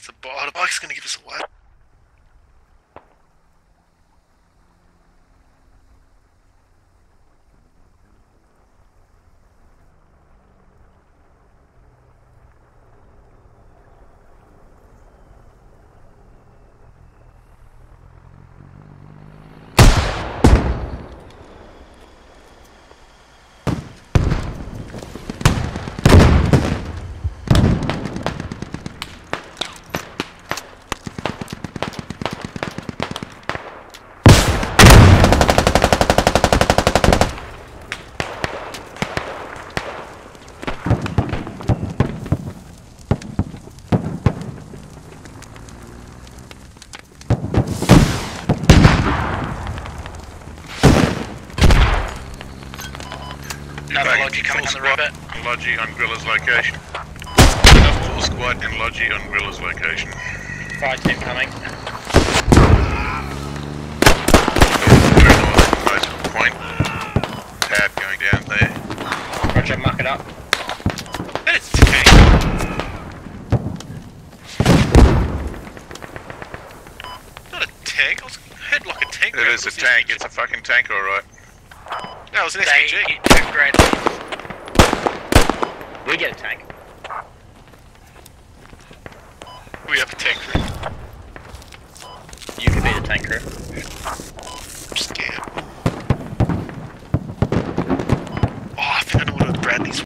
That's a bike. Oh, the bike's gonna give us away. Another Logi coming on the river. Logi on Gorilla's location. Another full squad in Logi on Gorilla's location. Fire team coming. Very north, Bicycle Point. Pad going down there. Roger, mark it up. It's a tank. Not a tank. I heard like a tank. It is a tank. It's a fucking tank, alright. No, it was an They SPG. get 2 grand. We get a tank. We have a tank crew. You could be the tank crew. I'm scared. Oh, I think I know what Bradley's